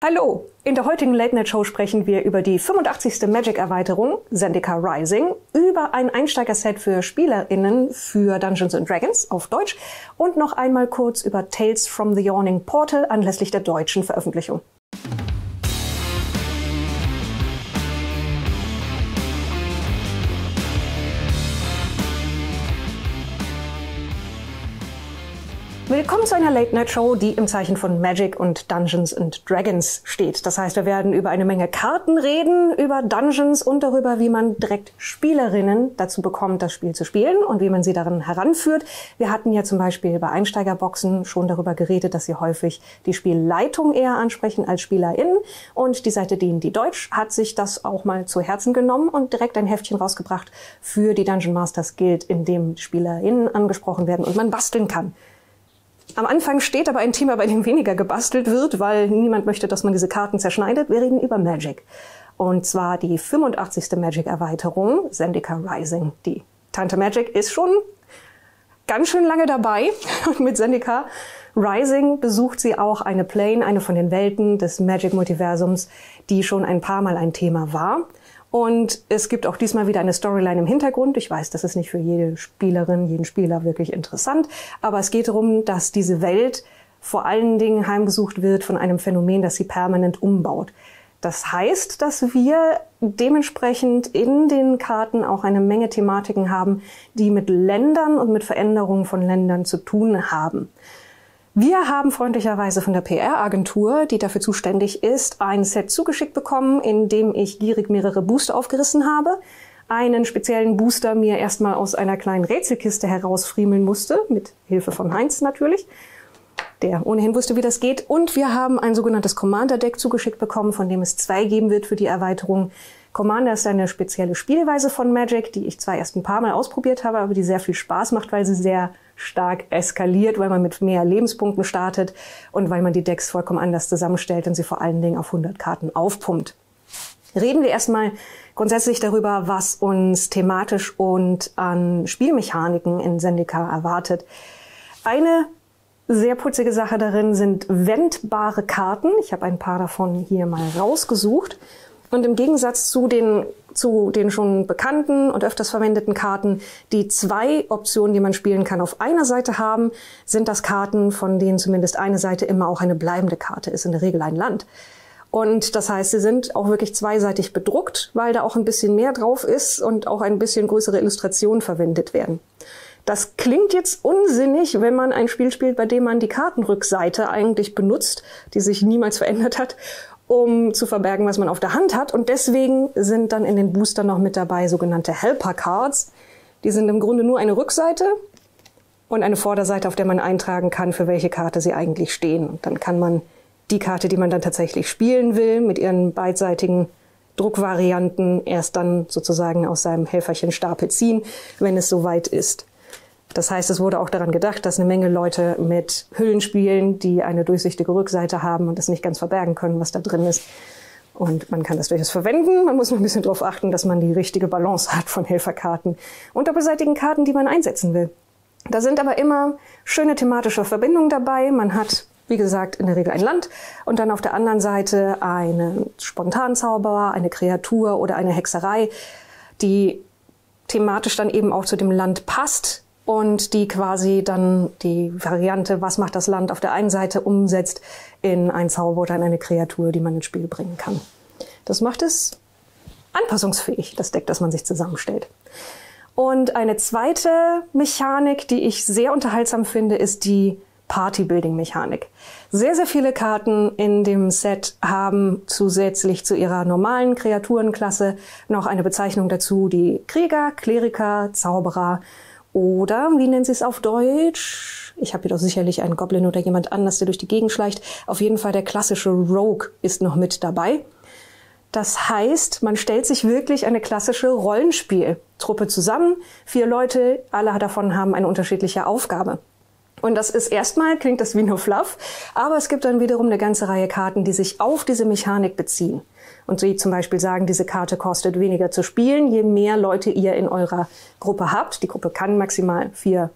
Hallo! In der heutigen Late Night Show sprechen wir über die 85. Magic-Erweiterung Zendikar Rising, über ein Einsteigerset für SpielerInnen für Dungeons & Dragons auf Deutsch und noch einmal kurz über Tales from the Yawning Portal anlässlich der deutschen Veröffentlichung. Willkommen zu einer Late-Night-Show, die im Zeichen von Magic und Dungeons & Dragons steht. Das heißt, wir werden über eine Menge Karten reden, über Dungeons und darüber, wie man direkt Spielerinnen dazu bekommt, das Spiel zu spielen und wie man sie daran heranführt. Wir hatten ja zum Beispiel bei Einsteigerboxen schon darüber geredet, dass sie häufig die Spielleitung eher ansprechen als SpielerInnen. Und die Seite D&D Deutsch hat sich das auch mal zu Herzen genommen und direkt ein Heftchen rausgebracht für die Dungeon Masters Guild, in dem SpielerInnen angesprochen werden und man basteln kann. Am Anfang steht aber ein Thema, bei dem weniger gebastelt wird, weil niemand möchte, dass man diese Karten zerschneidet. Wir reden über Magic. Und zwar die 85. Magic-Erweiterung, Zendikar Rising. Die Tante Magic ist schon ganz schön lange dabei. Und mit Zendikar Rising besucht sie auch eine Plane, eine von den Welten des Magic-Multiversums, die schon ein paar Mal ein Thema war. Und es gibt auch diesmal wieder eine Storyline im Hintergrund. Ich weiß, das ist nicht für jede Spielerin, jeden Spieler wirklich interessant. Aber es geht darum, dass diese Welt vor allen Dingen heimgesucht wird von einem Phänomen, das sie permanent umbaut. Das heißt, dass wir dementsprechend in den Karten auch eine Menge Thematiken haben, die mit Ländern und mit Veränderungen von Ländern zu tun haben. Wir haben freundlicherweise von der PR-Agentur, die dafür zuständig ist, ein Set zugeschickt bekommen, in dem ich gierig mehrere Booster aufgerissen habe. Einen speziellen Booster mir erstmal aus einer kleinen Rätselkiste herausfriemeln musste, mit Hilfe von Heinz natürlich, der ohnehin wusste, wie das geht. Und wir haben ein sogenanntes Commander-Deck zugeschickt bekommen, von dem es 2 geben wird für die Erweiterung. Commander ist eine spezielle Spielweise von Magic, die ich zwar erst ein paar Mal ausprobiert habe, aber die sehr viel Spaß macht, weil sie sehr stark eskaliert, weil man mit mehr Lebenspunkten startet und weil man die Decks vollkommen anders zusammenstellt und sie vor allen Dingen auf 100 Karten aufpumpt. Reden wir erstmal grundsätzlich darüber, was uns thematisch und an Spielmechaniken in Zendikar erwartet. Eine sehr putzige Sache darin sind wendbare Karten. Ich habe ein paar davon hier mal rausgesucht. Und im Gegensatz zu den schon bekannten und öfters verwendeten Karten, die 2 Optionen, die man spielen kann, auf einer Seite haben, sind das Karten, von denen zumindest eine Seite immer auch eine bleibende Karte ist, in der Regel ein Land. Und das heißt, sie sind auch wirklich zweiseitig bedruckt, weil da auch ein bisschen mehr drauf ist und auch ein bisschen größere Illustrationen verwendet werden. Das klingt jetzt unsinnig, wenn man ein Spiel spielt, bei dem man die Kartenrückseite eigentlich benutzt, die sich niemals verändert hat, um zu verbergen, was man auf der Hand hat. Und deswegen sind dann in den Boostern noch mit dabei sogenannte Helper Cards. Die sind im Grunde nur eine Rückseite und eine Vorderseite, auf der man eintragen kann, für welche Karte sie eigentlich stehen. Und dann kann man die Karte, die man dann tatsächlich spielen will, mit ihren beidseitigen Druckvarianten erst dann sozusagen aus seinem Helferchenstapel ziehen, wenn es soweit ist. Das heißt, es wurde auch daran gedacht, dass eine Menge Leute mit Hüllen spielen, die eine durchsichtige Rückseite haben und das nicht ganz verbergen können, was da drin ist. Und man kann das durchaus verwenden. Man muss nur ein bisschen darauf achten, dass man die richtige Balance hat von Helferkarten und doppelseitigen Karten, die man einsetzen will. Da sind aber immer schöne thematische Verbindungen dabei. Man hat, wie gesagt, in der Regel ein Land und dann auf der anderen Seite einen Spontanzauberer, eine Kreatur oder eine Hexerei, die thematisch dann eben auch zu dem Land passt und die quasi dann die Variante, was macht das Land auf der einen Seite, umsetzt in ein Zauber oder in eine Kreatur, die man ins Spiel bringen kann. Das macht es anpassungsfähig, das Deck, das man sich zusammenstellt. Und eine zweite Mechanik, die ich sehr unterhaltsam finde, ist die Party-Building-Mechanik. Sehr, sehr viele Karten in dem Set haben zusätzlich zu ihrer normalen Kreaturenklasse noch eine Bezeichnung dazu, die Krieger, Kleriker, Zauberer oder, wie nennen sie es auf Deutsch? Ich habe hier doch sicherlich einen Goblin oder jemand anders, der durch die Gegend schleicht. Auf jeden Fall der klassische Rogue ist noch mit dabei. Das heißt, man stellt sich wirklich eine klassische Rollenspieltruppe zusammen. 4 Leute, alle davon haben eine unterschiedliche Aufgabe. Und das ist erstmal, klingt das wie nur Fluff, aber es gibt dann wiederum eine ganze Reihe Karten, die sich auf diese Mechanik beziehen. Und die zum Beispiel sagen, diese Karte kostet weniger zu spielen, je mehr Leute ihr in eurer Gruppe habt. Die Gruppe kann maximal 4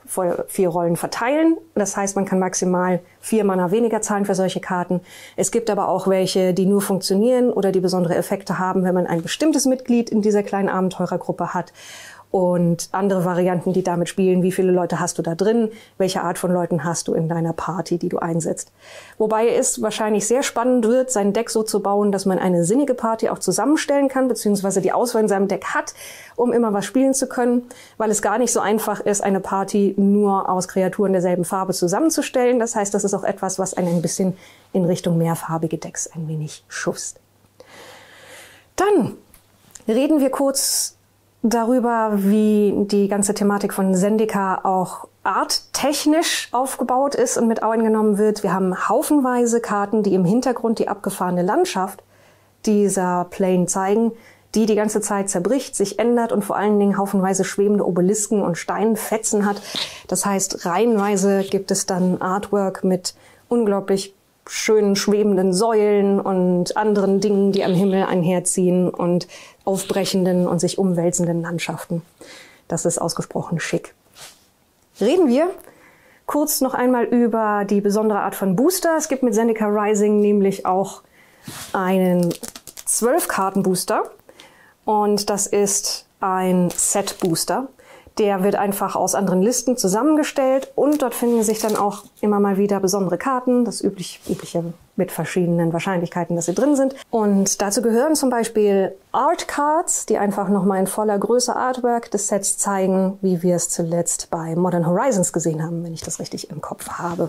4 Rollen verteilen. Das heißt, man kann maximal 4 Mana weniger zahlen für solche Karten. Es gibt aber auch welche, die nur funktionieren oder die besondere Effekte haben, wenn man ein bestimmtes Mitglied in dieser kleinen Abenteurergruppe hat. Und andere Varianten, die damit spielen, wie viele Leute hast du da drin, welche Art von Leuten hast du in deiner Party, die du einsetzt. Wobei es wahrscheinlich sehr spannend wird, sein Deck so zu bauen, dass man eine sinnige Party auch zusammenstellen kann, beziehungsweise die Auswahl in seinem Deck hat, um immer was spielen zu können, weil es gar nicht so einfach ist, eine Party nur aus Kreaturen derselben Farbe zusammenzustellen. Das heißt, das ist auch etwas, was einen ein bisschen in Richtung mehrfarbige Decks ein wenig schubst. Dann reden wir kurz darüber, wie die ganze Thematik von Zendika auch arttechnisch aufgebaut ist und mit eingenommen wird. Wir haben haufenweise Karten, die im Hintergrund die abgefahrene Landschaft dieser Plane zeigen, die die ganze Zeit zerbricht, sich ändert und vor allen Dingen haufenweise schwebende Obelisken und Steinfetzen hat. Das heißt, reihenweise gibt es dann Artwork mit unglaublich schönen schwebenden Säulen und anderen Dingen, die am Himmel einherziehen und aufbrechenden und sich umwälzenden Landschaften. Das ist ausgesprochen schick. Reden wir kurz noch einmal über die besondere Art von Booster. Es gibt mit Zendika Rising nämlich auch einen 12-Karten-Booster und das ist ein Set-Booster. Der wird einfach aus anderen Listen zusammengestellt und dort finden sich dann auch immer mal wieder besondere Karten, das übliche mit verschiedenen Wahrscheinlichkeiten, dass sie drin sind. Und dazu gehören zum Beispiel Art Cards, die einfach nochmal in voller Größe Artwork des Sets zeigen, wie wir es zuletzt bei Modern Horizons gesehen haben, wenn ich das richtig im Kopf habe.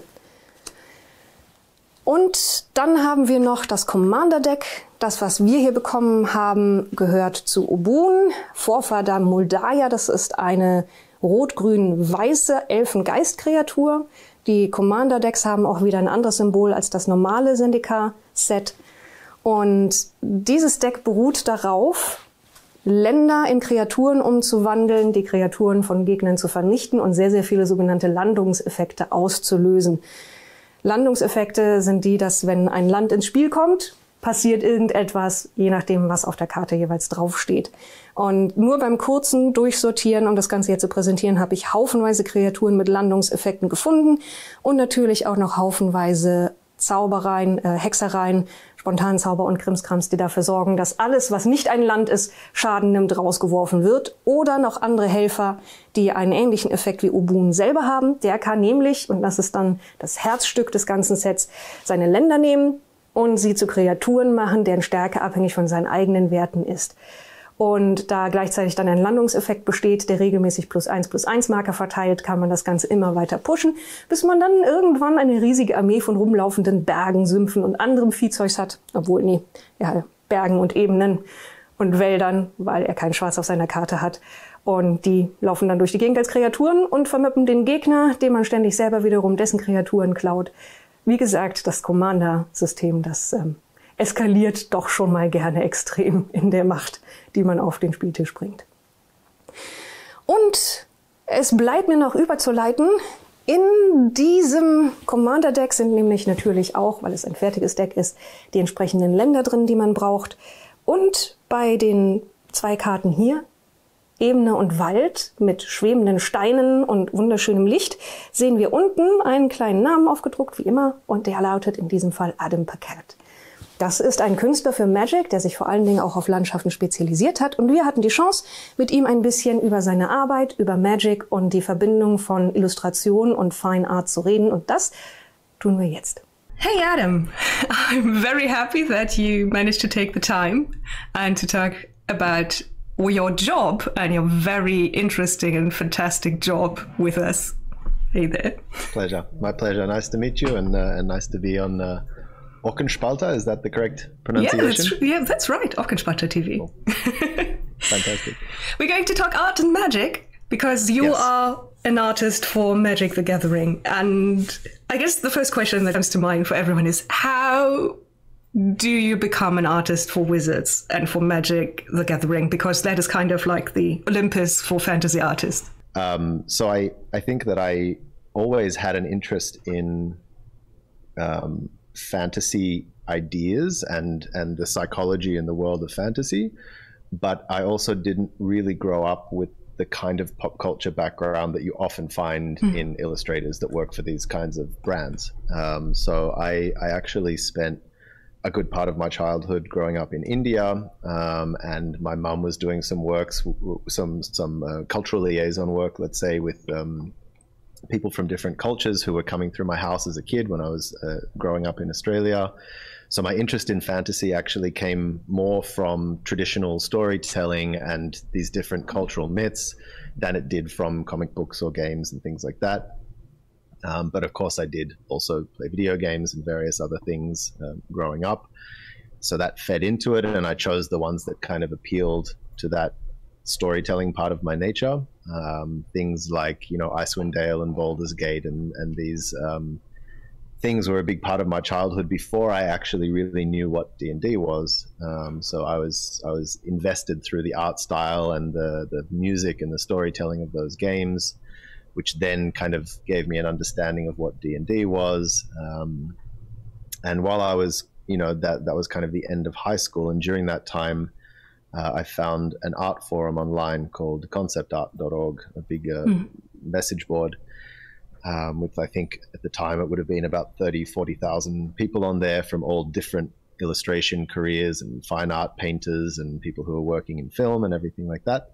Und dann haben wir noch das Commander-Deck. Das, was wir hier bekommen haben, gehört zu Obun, Vorfahr Muldaya. Das ist eine rot-grün-weiße Elfengeist-Kreatur. Die Commander-Decks haben auch wieder ein anderes Symbol als das normale Zendika-Set. Und dieses Deck beruht darauf, Länder in Kreaturen umzuwandeln, die Kreaturen von Gegnern zu vernichten und sehr, sehr viele sogenannte Landungseffekte auszulösen. Landungseffekte sind die, dass wenn ein Land ins Spiel kommt, passiert irgendetwas, je nachdem, was auf der Karte jeweils draufsteht. Und nur beim kurzen Durchsortieren, um das Ganze hier zu präsentieren, habe ich haufenweise Kreaturen mit Landungseffekten gefunden und natürlich auch noch haufenweise Zaubereien, Hexereien, Spontanzauber und Krimskrams, die dafür sorgen, dass alles, was nicht ein Land ist, Schaden nimmt, rausgeworfen wird. Oder noch andere Helfer, die einen ähnlichen Effekt wie Obun selber haben. Der kann nämlich, und das ist dann das Herzstück des ganzen Sets, seine Länder nehmen und sie zu Kreaturen machen, deren Stärke abhängig von seinen eigenen Werten ist. Und da gleichzeitig dann ein Landungseffekt besteht, der regelmäßig +1/+1 Marker verteilt, kann man das Ganze immer weiter pushen, bis man dann irgendwann eine riesige Armee von rumlaufenden Bergen, Sümpfen und anderem Viehzeugs hat. Obwohl, Bergen und Ebenen und Wäldern, weil er kein Schwarz auf seiner Karte hat. Und die laufen dann durch die Gegend als Kreaturen und vermöppen den Gegner, dem man ständig selber wiederum dessen Kreaturen klaut. Wie gesagt, das Commander-System, das eskaliert doch schon mal gerne extrem in der Macht, die man auf den Spieltisch bringt. Und es bleibt mir noch überzuleiten, in diesem Commander-Deck sind nämlich natürlich auch, weil es ein fertiges Deck ist, die entsprechenden Länder drin, die man braucht. Und bei den 2 Karten hier, Ebene und Wald mit schwebenden Steinen und wunderschönem Licht, sehen wir unten einen kleinen Namen aufgedruckt, wie immer, und der lautet in diesem Fall Adam Packard. Das ist ein Künstler für Magic, der sich vor allen Dingen auch auf Landschaften spezialisiert hat. Und wir hatten die Chance, mit ihm ein bisschen über seine Arbeit, über Magic und die Verbindung von Illustration und Fine Art zu reden. Und das tun wir jetzt. Hey Adam, I'm very happy that you managed to take the time and to talk about your job and your very interesting and fantastic job with us. Hey there. Pleasure. My pleasure. Nice to meet you and nice to be on Ockenspalter. Is that the correct pronunciation? Yeah, that's right. Ockenspalter TV. Cool. Fantastic. We're going to talk art and magic because you are an artist for Magic the Gathering. And I guess the first question that comes to mind for everyone is, how do you become an artist for Wizards and for Magic the Gathering? Because that is kind of like the Olympus for fantasy artists. So I think that I always had an interest in fantasy ideas and the psychology in the world of fantasy, but I also didn't really grow up with the kind of pop culture background that you often find in illustrators that work for these kinds of brands. So I actually spent a good part of my childhood growing up in India, and my mum was doing some works, some cultural liaison work, let's say, with people from different cultures who were coming through my house as a kid when I was growing up in Australia. So my interest in fantasy actually came more from traditional storytelling and these different cultural myths than it did from comic books or games and things like that. But of course I did also play video games and various other things growing up. So that fed into it, and I chose the ones that kind of appealed to that storytelling part of my nature. Things like, you know, Icewind Dale and Baldur's Gate and these things were a big part of my childhood before I actually really knew what D&D was. So I was invested through the art style and the music and the storytelling of those games, which then kind of gave me an understanding of what D&D was. And while I was, you know, that was kind of the end of high school, and during that time, I found an art forum online called conceptart.org, a big message board, with, I think at the time it would have been about 40,000 people on there from all different illustration careers and fine art painters and people who are working in film and everything like that.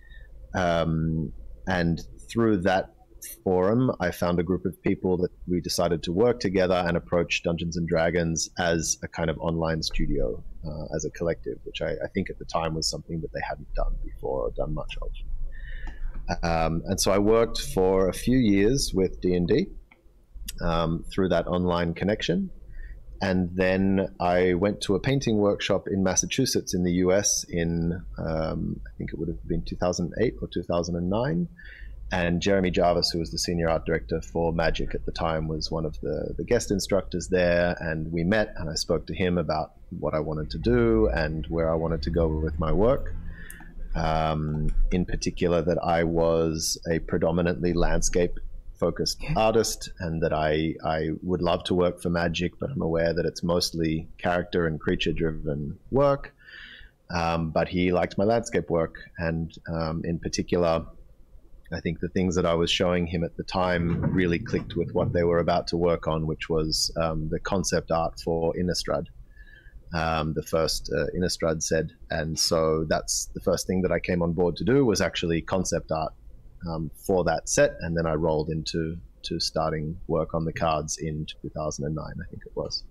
And through that forum, I found a group of people that we decided to work together and approach Dungeons and Dragons as a kind of online studio, as a collective, which I think at the time was something that they hadn't done before or done much of. And so I worked for a few years with D&D through that online connection. And then I went to a painting workshop in Massachusetts in the US in, I think it would have been 2008 or 2009. And Jeremy Jarvis, who was the senior art director for Magic at the time, was one of the guest instructors there. And we met, and I spoke to him about what I wanted to do and where I wanted to go with my work. In particular, that I was a predominantly landscape-focused artist, and that I would love to work for Magic, but I'm aware that it's mostly character and creature-driven work. But he liked my landscape work, and in particular, I think the things that I was showing him at the time really clicked with what they were about to work on, which was the concept art for Innistrad, the first Innistrad set. And so that's the first thing that I came on board to do, was actually concept art for that set. And then I rolled into starting work on the cards in 2009, I think it was.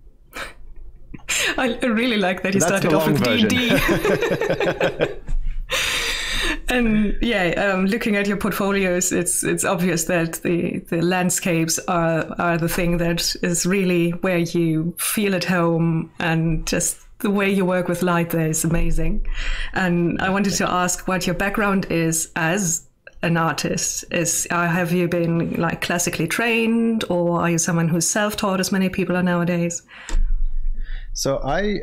I really like that he started off with D&D. And yeah, looking at your portfolios, it's obvious that the landscapes are the thing that is really where you feel at home, and just the way you work with light there is amazing. And I wanted to ask what your background is as an artist. Have you been like classically trained, or are you someone who's self-taught, as many people are nowadays? So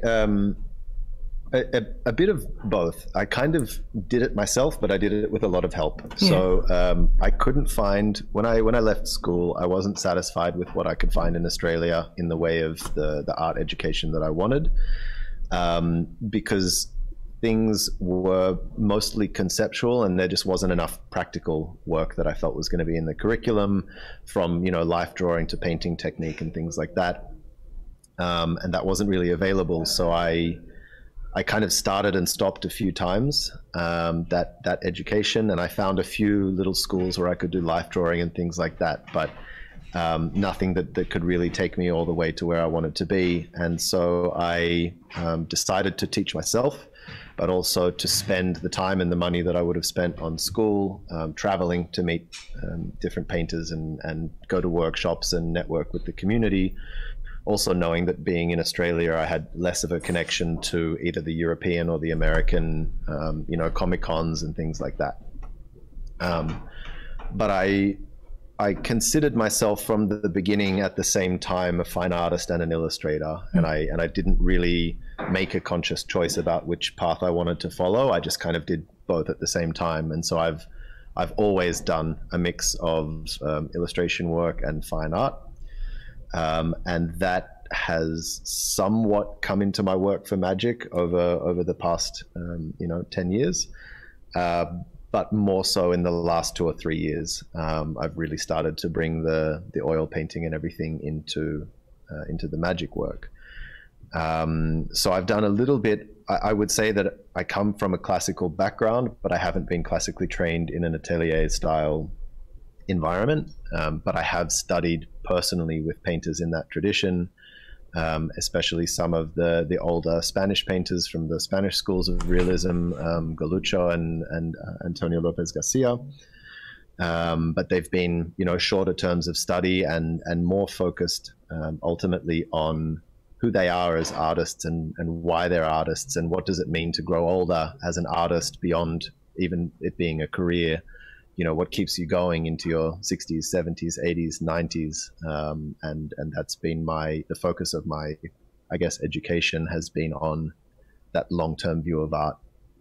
a bit of both. I kind of did it myself, but I did it with a lot of help. Yeah. So I couldn't find, when I left school, I wasn't satisfied with what I could find in Australia in the way of the art education that I wanted, because things were mostly conceptual, and there just wasn't enough practical work that I felt was going to be in the curriculum, from, you know, life drawing to painting technique and things like that. And that wasn't really available. So I kind of started and stopped a few times, that education, and I found a few little schools where I could do life drawing and things like that, but nothing that could really take me all the way to where I wanted to be. And so I decided to teach myself, but also to spend the time and the money that I would have spent on school, traveling to meet different painters and go to workshops and network with the community. Also knowing that being in Australia, I had less of a connection to either the European or the American, you know, Comic Cons and things like that. But I considered myself from the beginning at the same time a fine artist and an illustrator, and I didn't really make a conscious choice about which path I wanted to follow. I just kind of did both at the same time, and so I've always done a mix of illustration work and fine art. And that has somewhat come into my work for Magic over the past, you know, 10 years. But but more so in the last 2 or 3 years, I've really started to bring the oil painting and everything into the magic work. So I've done a little bit. I would say that I come from a classical background, but I haven't been classically trained in an atelier style environment. But I have studied personally with painters in that tradition, especially some of the older Spanish painters from the Spanish schools of realism, Galucho and Antonio Lopez Garcia. But they've been, shorter terms of study and more focused ultimately on who they are as artists and why they're artists, and what does it mean to grow older as an artist beyond even it being a career. What keeps you going into your 60s, 70s, 80s, 90s. And that's been the focus of my, I guess, education has been on that long-term view of art.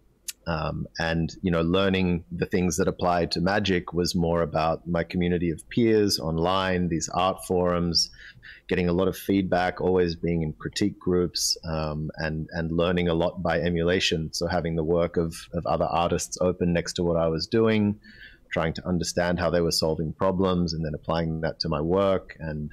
And learning the things that apply to magic was more about my community of peers online, these art forums, getting a lot of feedback, always being in critique groups, and learning a lot by emulation. So having the work of other artists open next to what I was doing, trying to understand how they were solving problems, and then applying that to my work, and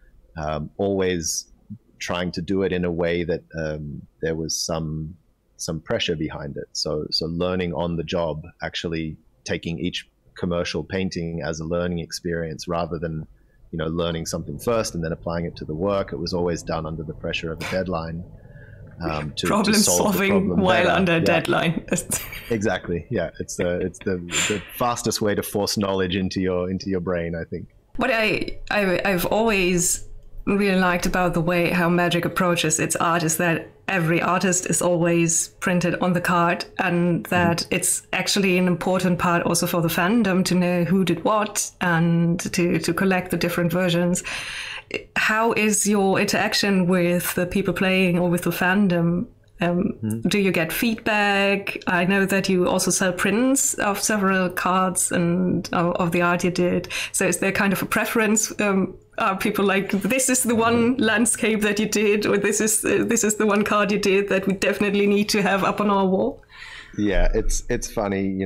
always trying to do it in a way that there was some pressure behind it. So learning on the job, actually taking each commercial painting as a learning experience rather than, learning something first and then applying it to the work. It was always done under the pressure of a deadline. Problem solving while under a deadline. Exactly. Yeah. It's the fastest way to force knowledge into your brain, I think. What I've always really liked about the way how magic approaches its art is that every artist is always printed on the card, and that it's actually an important part also for the fandom to know who did what and to collect the different versions. How is your interaction with the people playing or with the fandom? Do you get feedback? I know that you also sell prints of several cards and of the art you did. So is there kind of a preference? Are people like, this is the one landscape that you did, or this is the one card you did that we definitely need to have up on our wall? Yeah, it's funny.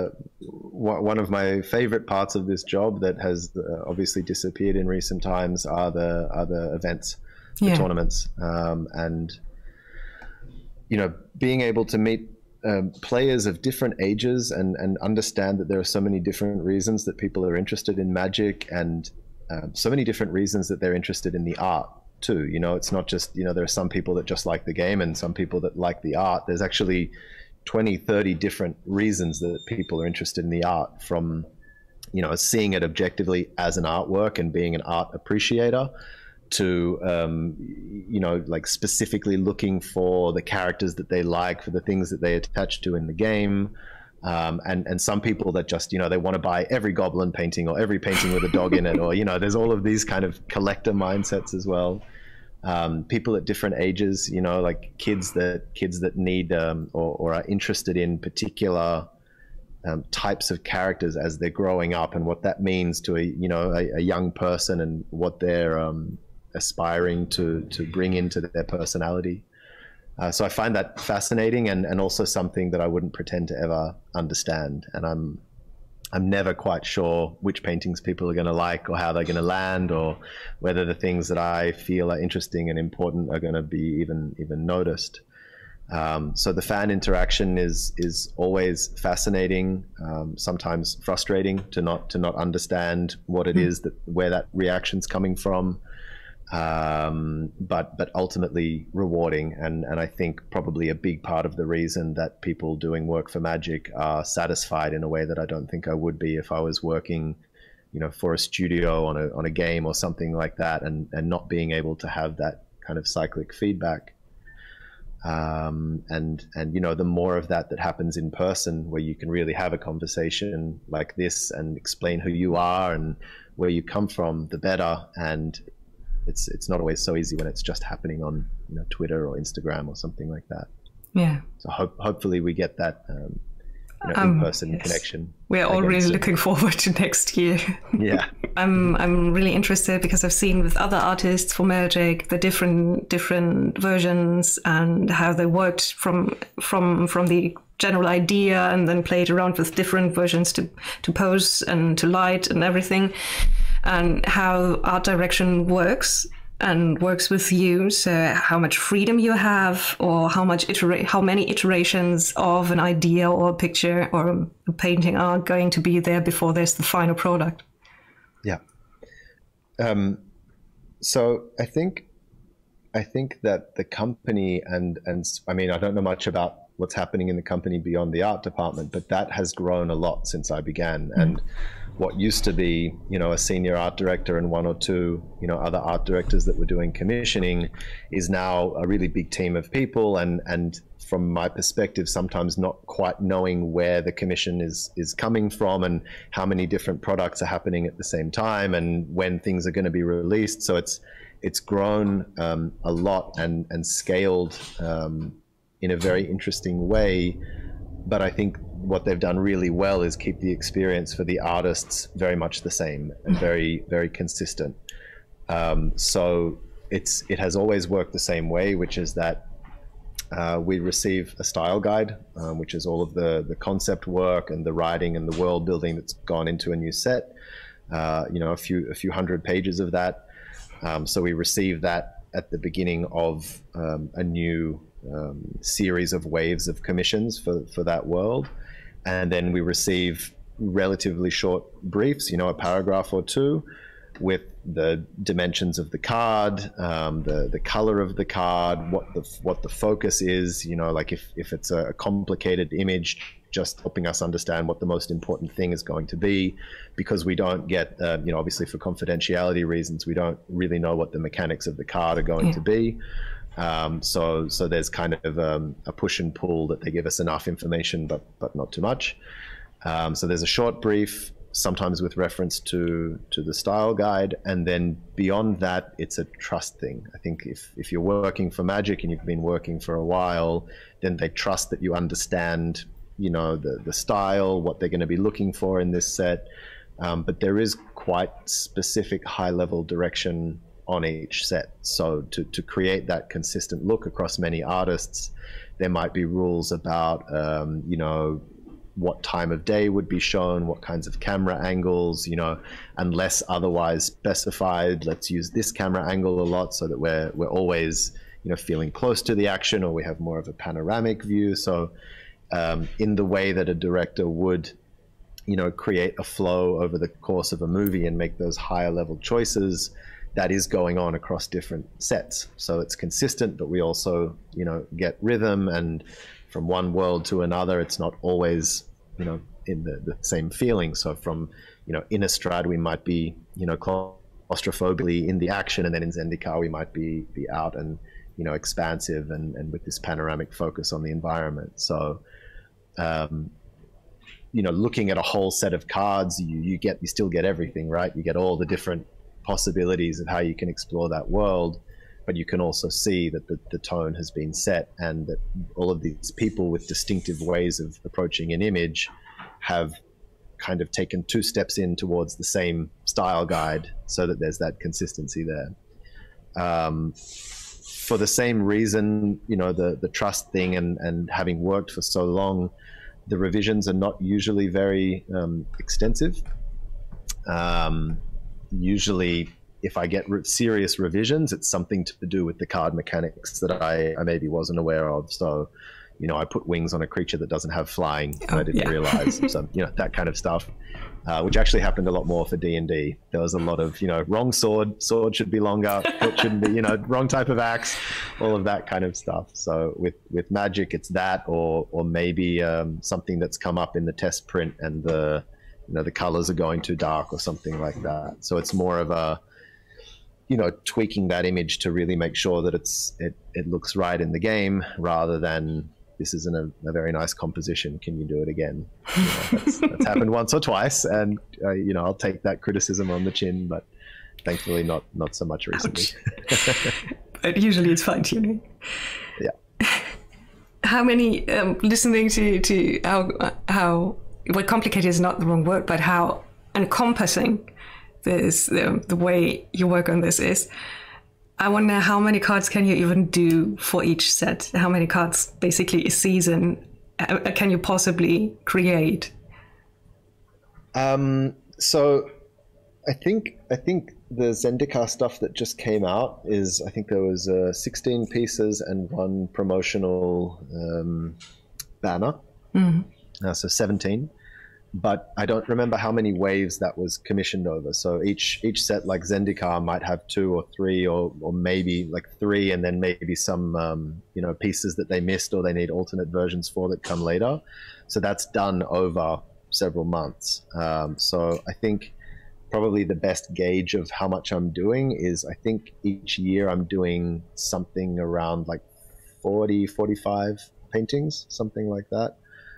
One of my favorite parts of this job that has obviously disappeared in recent times are the events, the tournaments, and being able to meet players of different ages and understand that there are so many different reasons that people are interested in magic, and so many different reasons that they're interested in the art too. It's not just, there are some people that just like the game and some people that like the art. There's actually 20, 30 different reasons that people are interested in the art, from, seeing it objectively as an artwork and being an art appreciator, to, like specifically looking for the characters that they like, for the things that they attach to in the game. And some people that just, they want to buy every goblin painting or every painting with a dog in it, or, there's all of these kind of collector mindsets as well. People at different ages, like kids that need or are interested in particular types of characters as they're growing up, and what that means to a young person, and what they're aspiring to bring into their personality. So I find that fascinating, and also something that I wouldn't pretend to ever understand. And I'm never quite sure which paintings people are going to like, or how they're going to land, or whether the things that I feel are interesting and important are going to be even noticed. So the fan interaction is always fascinating, sometimes frustrating to not understand what it is where that reaction's coming from. But ultimately rewarding, and I think probably a big part of the reason that people doing work for magic are satisfied in a way that I don't think I would be if I was working, for a studio on a game or something like that, and not being able to have that kind of cyclic feedback. And the more of that happens in person, where you can really have a conversation like this and explain who you are and where you come from, the better. And it's not always so easy when it's just happening on Twitter or Instagram or something like that. Yeah. So hopefully we get that in-person connection. We're all really looking forward to next year. Yeah. I'm really interested because I've seen with other artists for Magic the different versions and how they worked from the general idea and then played around with different versions to pose and to light and everything, and how art direction works and works with you. So how much freedom you have, or how many iterations of an idea or a picture or a painting are going to be there before there's the final product. Yeah. So I think that the company and I mean, I don't know much about what's happening in the company beyond the art department, but that has grown a lot since I began. And what used to be, a senior art director and one or two, other art directors that were doing commissioning is now a really big team of people. And from my perspective, sometimes not quite knowing where the commission is coming from and how many different products are happening at the same time and when things are going to be released. So it's grown a lot and scaled in a very interesting way. But I think what they've done really well is keep the experience for the artists very much the same and very, very consistent. So it has always worked the same way, which is that we receive a style guide, which is all of the concept work and the writing and the world building that's gone into a new set. A few hundred pages of that. So we receive that at the beginning of a new series of waves of commissions for that world. And then we receive relatively short briefs, a paragraph or two with the dimensions of the card, the color of the card, what the focus is, like if it's a complicated image, just helping us understand what the most important thing is going to be, because we don't get, obviously for confidentiality reasons, we don't really know what the mechanics of the card are going to be. So there's kind of a push and pull that they give us enough information, but not too much. So there's a short brief, sometimes with reference to the style guide. And then beyond that, it's a trust thing. I think if you're working for Magic and you've been working for a while, then they trust that you understand the style, what they're going to be looking for in this set. But there is quite specific high-level direction on each set. So to create that consistent look across many artists, there might be rules about, what time of day would be shown, what kinds of camera angles, unless otherwise specified, let's use this camera angle a lot so that we're always, feeling close to the action, or we have more of a panoramic view. So in the way that a director would, create a flow over the course of a movie and make those higher level choices, that is going on across different sets. So it's consistent, but we also, get rhythm, and from one world to another, it's not always, in the same feeling. So from, Innistrad, we might be, claustrophobically in the action, and then in Zendikar, we might be out and, expansive and with this panoramic focus on the environment. So, looking at a whole set of cards, you still get everything, right? You get all the different possibilities of how you can explore that world, but you can also see that the tone has been set, and that all of these people with distinctive ways of approaching an image have kind of taken two steps in towards the same style guide, so that there's that consistency there. For the same reason, the trust thing and having worked for so long, the revisions are not usually very extensive. Usually, if I get serious revisions, it's something to do with the card mechanics that I maybe wasn't aware of. So, I put wings on a creature that doesn't have flying, and I didn't realize. So, that kind of stuff, which actually happened a lot more for D&D. There was a lot of, wrong sword should be longer, hilt shouldn't be, wrong type of axe, all of that kind of stuff. So with Magic, it's that, or maybe something that's come up in the test print and the colors are going too dark or something like that. So it's more of a, tweaking that image to really make sure that it looks right in the game, rather than this isn't a very nice composition. Can you do it again? That's happened once or twice, and I'll take that criticism on the chin, but thankfully not so much recently. But usually it's fine tuning. Yeah. How many listening to how well, complicated is not the wrong word, but how encompassing this the way you work on this is. I wonder how many cards can you even do for each set? How many cards basically a season can you possibly create? So I think the Zendikar stuff that just came out is, I think there was 16 pieces and one promotional banner. So 17. But I don't remember how many waves that was commissioned over. So each set, like Zendikar, might have 2 or 3 or maybe like 3, and then maybe some pieces that they missed or they need alternate versions for that come later. So that's done over several months. So I think probably the best gauge of how much I'm doing is, I think each year I'm doing something around like 40, 45 paintings, something like that.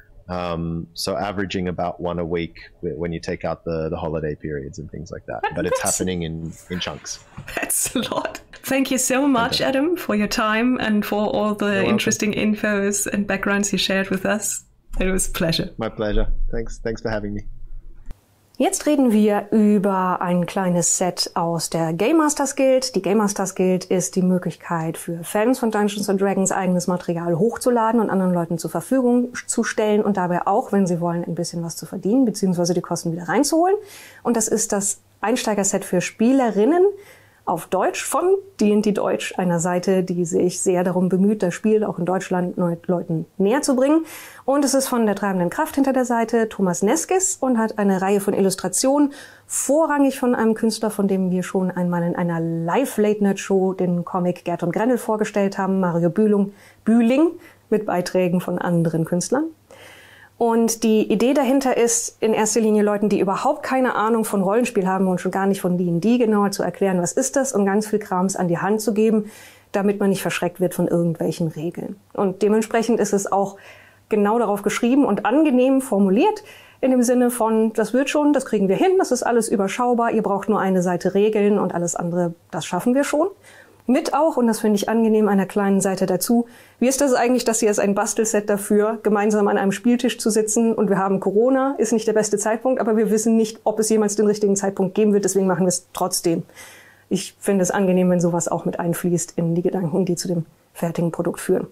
So averaging about 1 a week when you take out the holiday periods and things like that. But it's happening in chunks. That's a lot. Thank you so much, Adam, for your time and for all the interesting infos and backgrounds you shared with us. It was a pleasure. My pleasure. Thanks for having me. Jetzt reden wir über ein kleines Set aus der Game Masters Guild. Die Game Masters Guild ist die Möglichkeit für Fans von Dungeons & Dragons eigenes Material hochzuladen und anderen Leuten zur Verfügung zu stellen und dabei auch, wenn sie wollen, ein bisschen was zu verdienen bzw. die Kosten wieder reinzuholen. Und das ist das Einsteigerset für Spielerinnen auf Deutsch von D&D Deutsch, einer Seite, die sich sehr darum bemüht, das Spiel auch in Deutschland Leuten näher zu bringen. Und es ist von der treibenden Kraft hinter der Seite, Thomas Neskis, und hat eine Reihe von Illustrationen, vorrangig von einem Künstler, von dem wir schon einmal in einer Live-Late-Night-Show den Comic Gerd und Grendel vorgestellt haben, Mario Bühling, mit Beiträgen von anderen Künstlern. Und die Idee dahinter ist, in erster Linie Leuten, die überhaupt keine Ahnung von Rollenspiel haben und schon gar nicht von D&D, genauer zu erklären, was ist das, und ganz viel Krams an die Hand zu geben, damit man nicht verschreckt wird von irgendwelchen Regeln. Und dementsprechend ist es auch genau darauf geschrieben und angenehm formuliert, in dem Sinne von, das wird schon, das kriegen wir hin, das ist alles überschaubar, ihr braucht nur eine Seite Regeln und alles andere, das schaffen wir schon. Mit auch, und das finde ich angenehm, einer kleinen Seite dazu. Wie ist das eigentlich, dass hier ist ein Bastelset dafür, gemeinsam an einem Spieltisch zu sitzen, und wir haben Corona, ist nicht der beste Zeitpunkt, aber wir wissen nicht, ob es jemals den richtigen Zeitpunkt geben wird, deswegen machen wir es trotzdem. Ich finde es angenehm, wenn sowas auch mit einfließt in die Gedanken, die zu dem fertigen Produkt führen.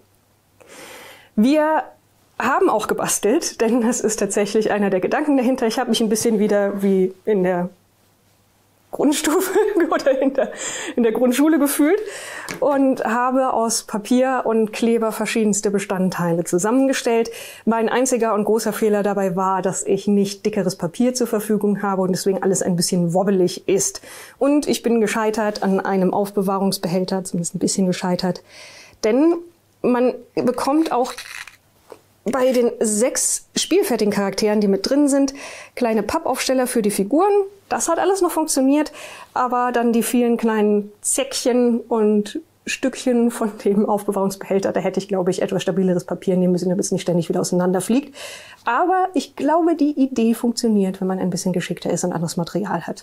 Wir haben auch gebastelt, denn das ist tatsächlich einer der Gedanken dahinter. Ich habe mich ein bisschen wieder wie in der Grundstufe oder in der Grundschule gefühlt und habe aus Papier und Kleber verschiedenste Bestandteile zusammengestellt. Mein einziger und großer Fehler dabei war, dass ich nicht dickeres Papier zur Verfügung habe und deswegen alles ein bisschen wobbelig ist. Und ich bin gescheitert an einem Aufbewahrungsbehälter, zumindest ein bisschen gescheitert. Denn man bekommt auch bei den 6 spielfertigen Charakteren, die mit drin sind, kleine Pappaufsteller für die Figuren. Das hat alles noch funktioniert, aber dann die vielen kleinen Säckchen und Stückchen von dem Aufbewahrungsbehälter, da hätte ich, glaube ich, etwas stabileres Papier nehmen müssen, damit es nicht ständig wieder auseinanderfliegt. Aber ich glaube, die Idee funktioniert, wenn man ein bisschen geschickter ist und anderes Material hat.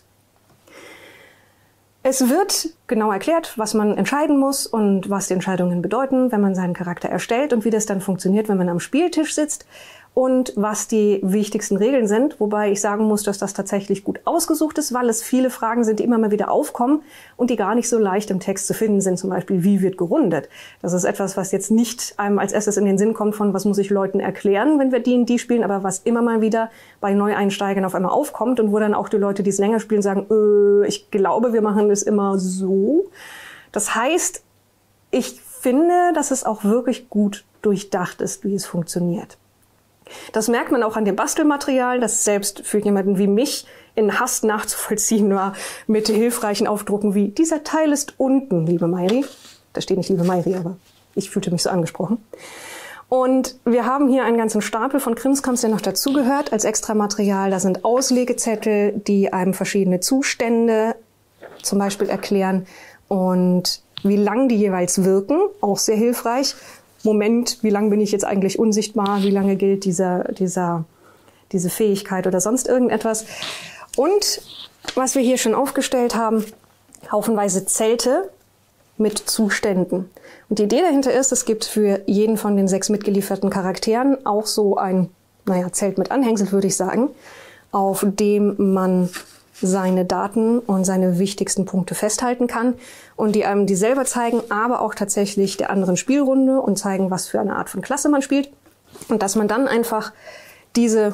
Es wird genau erklärt, was man entscheiden muss und was die Entscheidungen bedeuten, wenn man seinen Charakter erstellt, und wie das dann funktioniert, wenn man am Spieltisch sitzt, und was die wichtigsten Regeln sind, wobei ich sagen muss, dass das tatsächlich gut ausgesucht ist, weil es viele Fragen sind, die immer mal wieder aufkommen und die gar nicht so leicht im Text zu finden sind, zum Beispiel, wie wird gerundet? Das ist etwas, was jetzt nicht einem als erstes in den Sinn kommt von, was muss ich Leuten erklären, wenn wir D&D spielen, aber was immer mal wieder bei Neueinsteigern auf einmal aufkommt und wo dann auch die Leute, die es länger spielen, sagen, ich glaube, wir machen das immer so. Das heißt, ich finde, dass es auch wirklich gut durchdacht ist, wie es funktioniert. Das merkt man auch an dem Bastelmaterial, das selbst für jemanden wie mich in Hast nachzuvollziehen war, mit hilfreichen Aufdrucken wie, dieser Teil ist unten, liebe Mairi. Da steht nicht liebe Mairi, aber ich fühlte mich so angesprochen. Und wir haben hier einen ganzen Stapel von Krimskrams, der noch dazugehört als Extramaterial. Da sind Auslegezettel, die einem verschiedene Zustände zum Beispiel erklären und wie lang die jeweils wirken, auch sehr hilfreich. Moment, wie lange bin ich jetzt eigentlich unsichtbar, wie lange gilt diese Fähigkeit oder sonst irgendetwas. Und was wir hier schon aufgestellt haben, haufenweise Zelte mit Zuständen. Und die Idee dahinter ist, es gibt für jeden von den 6 mitgelieferten Charakteren auch so ein, Zelt mit Anhängsel, würde ich sagen, auf dem man seine Daten und seine wichtigsten Punkte festhalten kann und die einem die selber zeigen, aber auch tatsächlich der anderen Spielrunde und zeigen, was für eine Art von Klasse man spielt. Und dass man dann einfach diese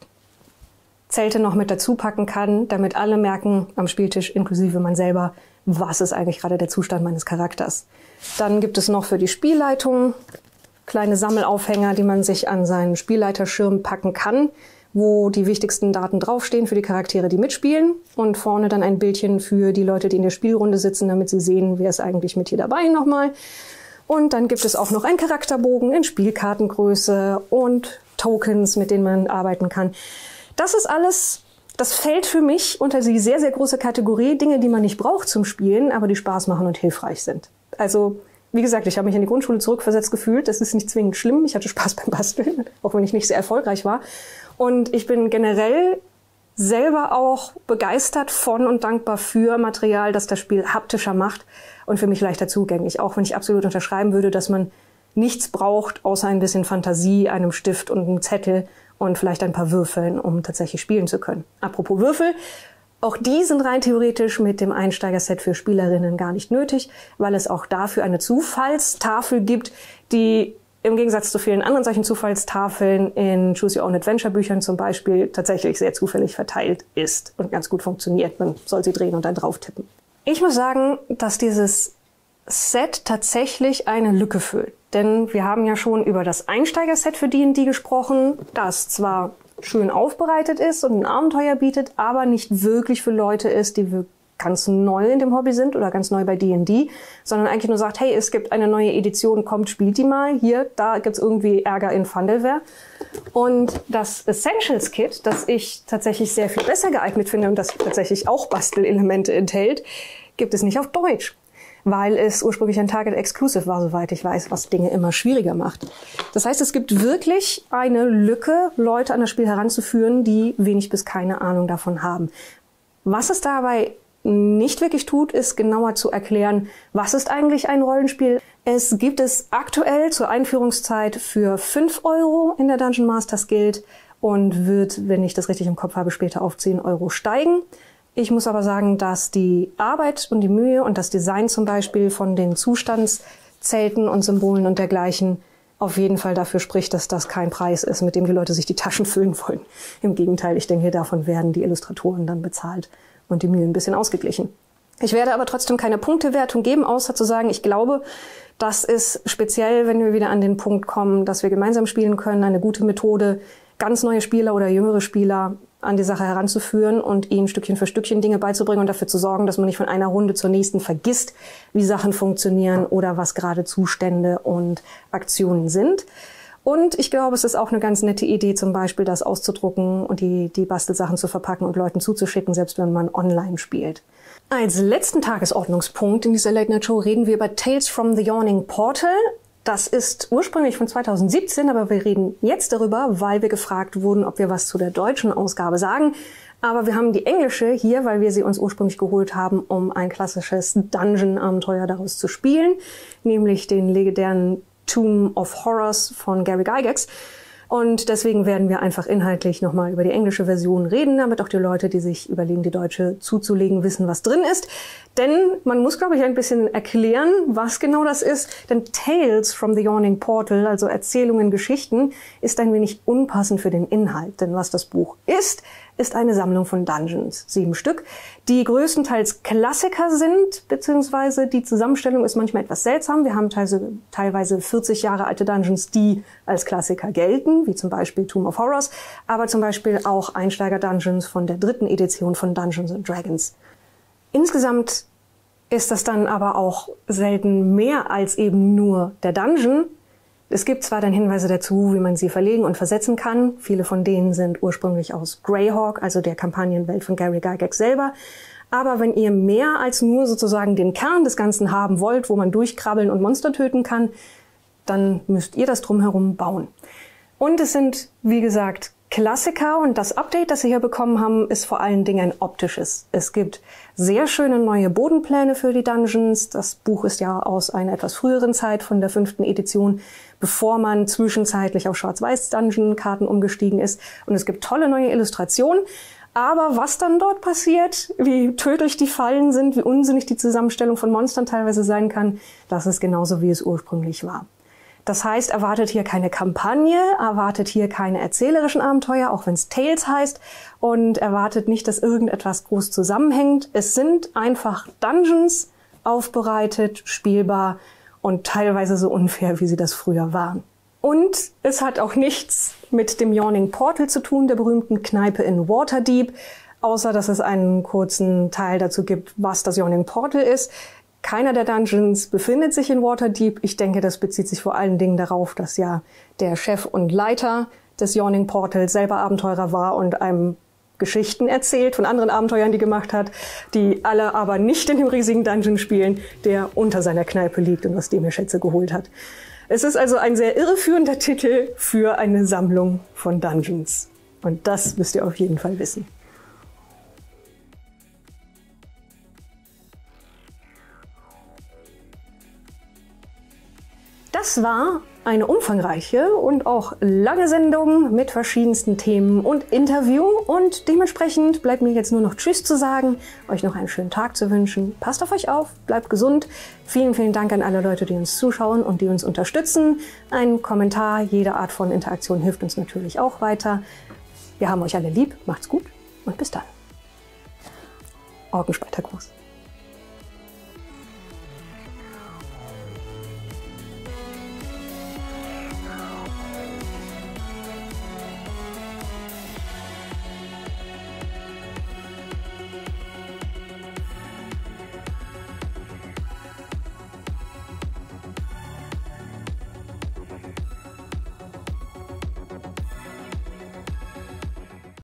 Zelte noch mit dazu packen kann, damit alle merken am Spieltisch, inklusive man selber, was ist eigentlich gerade der Zustand meines Charakters. Dann gibt es noch für die Spielleitung kleine Sammelaufhänger, die man sich an seinen Spielleiterschirm packen kann, wo die wichtigsten Daten draufstehen für die Charaktere, die mitspielen. Und vorne dann ein Bildchen für die Leute, die in der Spielrunde sitzen, damit sie sehen, wer ist eigentlich mit hier dabei nochmal. Und dann gibt es auch noch einen Charakterbogen in Spielkartengröße und Tokens, mit denen man arbeiten kann. Das ist alles, das fällt für mich unter die sehr, sehr große Kategorie Dinge, die man nicht braucht zum Spielen, aber die Spaß machen und hilfreich sind. Also, wie gesagt, ich habe mich in die Grundschule zurückversetzt gefühlt. Das ist nicht zwingend schlimm. Ich hatte Spaß beim Basteln, auch wenn ich nicht sehr erfolgreich war. Und ich bin generell selber auch begeistert von und dankbar für Material, das das Spiel haptischer macht und für mich leichter zugänglich. Auch wenn ich absolut unterschreiben würde, dass man nichts braucht, außer ein bisschen Fantasie, einem Stift und einem Zettel und vielleicht ein paar Würfeln, um tatsächlich spielen zu können. Apropos Würfel, auch die sind rein theoretisch mit dem Einsteigerset für Spielerinnen gar nicht nötig, weil es auch dafür eine Zufallstafel gibt, die im Gegensatz zu vielen anderen solchen Zufallstafeln in Choose Your Own Adventure Büchern zum Beispiel tatsächlich sehr zufällig verteilt ist und ganz gut funktioniert. Man soll sie drehen und dann drauf tippen. Ich muss sagen, dass dieses Set tatsächlich eine Lücke füllt. Denn wir haben ja schon über das Einsteigerset für D&D gesprochen, das zwar schön aufbereitet ist und ein Abenteuer bietet, aber nicht wirklich für Leute ist, die ganz neu in dem Hobby sind oder ganz neu bei D&D, sondern eigentlich nur sagt, hey, es gibt eine neue Edition, kommt, spielt die mal. Hier, da gibt's irgendwie Ärger in Phandelware. Und das Essentials Kit, das ich tatsächlich sehr viel besser geeignet finde und das tatsächlich auch Bastelelemente enthält, gibt es nicht auf Deutsch, weil es ursprünglich ein Target Exclusive war, soweit ich weiß, was Dinge immer schwieriger macht. Das heißt, es gibt wirklich eine Lücke, Leute an das Spiel heranzuführen, die wenig bis keine Ahnung davon haben. Was es dabei nicht wirklich tut, ist genauer zu erklären, was ist eigentlich ein Rollenspiel. Es gibt es aktuell zur Einführungszeit für 5 € in der Dungeon Masters Guild und wird, wenn ich das richtig im Kopf habe, später auf 10 € steigen. Ich muss aber sagen, dass die Arbeit und die Mühe und das Design zum Beispiel von den Zustandszelten und Symbolen und dergleichen auf jeden Fall dafür spricht, dass das kein Preis ist, mit dem die Leute sich die Taschen füllen wollen. Im Gegenteil, ich denke, davon werden die Illustratoren dann bezahlt und die Mühe ein bisschen ausgeglichen. Ich werde aber trotzdem keine Punktewertung geben, außer zu sagen, ich glaube, das ist speziell, wenn wir wieder an den Punkt kommen, dass wir gemeinsam spielen können, eine gute Methode, ganz neue Spieler oder jüngere Spieler an die Sache heranzuführen und ihnen Stückchen für Stückchen Dinge beizubringen und dafür zu sorgen, dass man nicht von einer Runde zur nächsten vergisst, wie Sachen funktionieren oder was gerade Zustände und Aktionen sind. Und ich glaube, es ist auch eine ganz nette Idee, zum Beispiel das auszudrucken und die Bastelsachen zu verpacken und Leuten zuzuschicken, selbst wenn man online spielt. Als letzten Tagesordnungspunkt in dieser Late Night Show reden wir über Tales from the Yawning Portal. Das ist ursprünglich von 2017, aber wir reden jetzt darüber, weil wir gefragt wurden, ob wir was zu der deutschen Ausgabe sagen. Aber wir haben die englische hier, weil wir sie uns ursprünglich geholt haben, um ein klassisches Dungeon-Abenteuer daraus zu spielen, nämlich den legendären Tomb of Horrors von Gary Gygax. Und deswegen werden wir einfach inhaltlich nochmal über die englische Version reden, damit auch die Leute, die sich überlegen, die deutsche zuzulegen, wissen, was drin ist. Denn man muss, glaube ich, ein bisschen erklären, was genau das ist. Denn Tales from the Yawning Portal, also Erzählungen, Geschichten, ist ein wenig unpassend für den Inhalt. Denn was das Buch ist eine Sammlung von Dungeons, 7 Stück, die größtenteils Klassiker sind, beziehungsweise die Zusammenstellung ist manchmal etwas seltsam. Wir haben teilweise 40 Jahre alte Dungeons, die als Klassiker gelten, wie zum Beispiel Tomb of Horrors, aber zum Beispiel auch Einsteiger-Dungeons von der 3. Edition von Dungeons & Dragons. Insgesamt ist das dann aber auch selten mehr als eben nur der Dungeon. Es gibt zwar dann Hinweise dazu, wie man sie verlegen und versetzen kann. Viele von denen sind ursprünglich aus Greyhawk, also der Kampagnenwelt von Gary Gygax selber. Aber wenn ihr mehr als nur sozusagen den Kern des Ganzen haben wollt, wo man durchkrabbeln und Monster töten kann, dann müsst ihr das drumherum bauen. Und es sind, wie gesagt, Klassiker, und das Update, das sie hier bekommen haben, ist vor allen Dingen ein optisches. Es gibt sehr schöne neue Bodenpläne für die Dungeons. Das Buch ist ja aus einer etwas früheren Zeit von der 5. Edition, bevor man zwischenzeitlich auf Schwarz-Weiß-Dungeon-Karten umgestiegen ist. Und es gibt tolle neue Illustrationen. Aber was dann dort passiert, wie tödlich die Fallen sind, wie unsinnig die Zusammenstellung von Monstern teilweise sein kann, das ist genauso, wie es ursprünglich war. Das heißt, erwartet hier keine Kampagne, erwartet hier keine erzählerischen Abenteuer, auch wenn es Tales heißt, und erwartet nicht, dass irgendetwas groß zusammenhängt. Es sind einfach Dungeons, aufbereitet, spielbar und teilweise so unfair, wie sie das früher waren. Und es hat auch nichts mit dem Yawning Portal zu tun, der berühmten Kneipe in Waterdeep, außer dass es einen kurzen Teil dazu gibt, was das Yawning Portal ist. Keiner der Dungeons befindet sich in Waterdeep. Ich denke, das bezieht sich vor allen Dingen darauf, dass ja der Chef und Leiter des Yawning Portals selber Abenteurer war und einem Geschichten erzählt von anderen Abenteuern, die gemacht hat, die alle aber nicht in dem riesigen Dungeon spielen, der unter seiner Kneipe liegt und aus dem er Schätze geholt hat. Es ist also ein sehr irreführender Titel für eine Sammlung von Dungeons. Und das müsst ihr auf jeden Fall wissen. Das war eine umfangreiche und auch lange Sendung mit verschiedensten Themen und Interview. Und dementsprechend bleibt mir jetzt nur noch Tschüss zu sagen, euch noch einen schönen Tag zu wünschen. Passt auf euch auf, bleibt gesund. Vielen, vielen Dank an alle Leute, die uns zuschauen und die uns unterstützen. Ein Kommentar, jede Art von Interaktion hilft uns natürlich auch weiter. Wir haben euch alle lieb, macht's gut und bis dann. Orkenspalter Gruß.